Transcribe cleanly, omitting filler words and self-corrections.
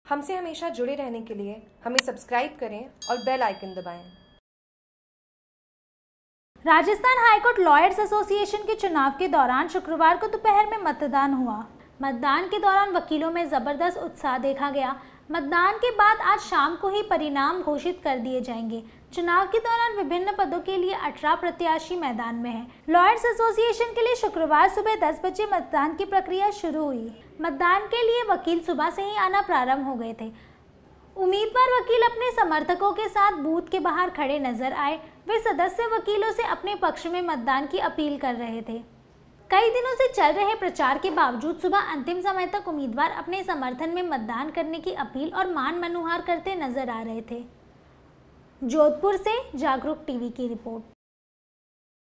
हमसे हमेशा जुड़े रहने के लिए हमें सब्सक्राइब करें और बेल आइकन दबाएं। राजस्थान हाईकोर्ट लॉयर्स एसोसिएशन के चुनाव के दौरान शुक्रवार को दोपहर में मतदान हुआ। मतदान के दौरान वकीलों में जबरदस्त उत्साह देखा गया। मतदान के बाद आज शाम को ही परिणाम घोषित कर दिए जाएंगे। चुनाव के दौरान विभिन्न पदों के लिए 18 प्रत्याशी मैदान में हैं। लॉयर्स एसोसिएशन के लिए शुक्रवार सुबह 10 बजे मतदान की प्रक्रिया शुरू हुई। मतदान के लिए वकील सुबह से ही आना प्रारंभ हो गए थे। उम्मीदवार वकील अपने समर्थकों के साथ बूथ के बाहर खड़े नजर आए। वे सदस्य वकीलों से अपने पक्ष में मतदान की अपील कर रहे थे। कई दिनों से चल रहे प्रचार के बावजूद सुबह अंतिम समय तक उम्मीदवार अपने समर्थन में मतदान करने की अपील और मान मनुहार करते नजर आ रहे थे। जोधपुर से जागरूक टीवी की रिपोर्ट।